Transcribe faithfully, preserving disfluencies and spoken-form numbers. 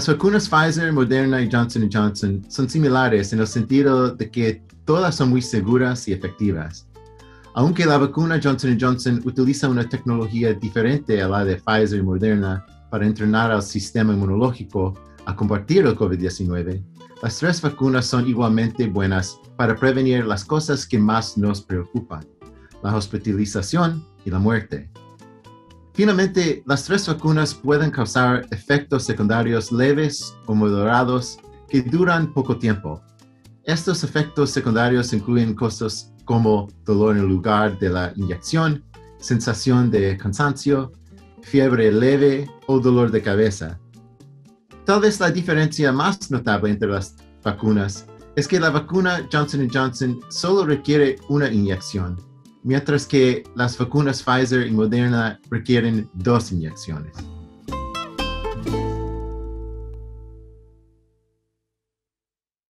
Las vacunas Pfizer, Moderna y Johnson and Johnson son similares en el sentido de que todas son muy seguras y efectivas. Aunque la vacuna Johnson and Johnson utiliza una tecnología diferente a la de Pfizer y Moderna para entrenar al sistema inmunológico a combatir el COVID diecinueve, las tres vacunas son igualmente buenas para prevenir las cosas que más nos preocupan: la hospitalización y la muerte. Finalmente, las tres vacunas pueden causar efectos secundarios leves o moderados que duran poco tiempo. Estos efectos secundarios incluyen cosas como dolor en el lugar de la inyección, sensación de cansancio, fiebre leve o dolor de cabeza. Tal vez la diferencia más notable entre las vacunas es que la vacuna Johnson and Johnson solo requiere una inyección, mientras que las vacunas Pfizer y Moderna requieren dos inyecciones.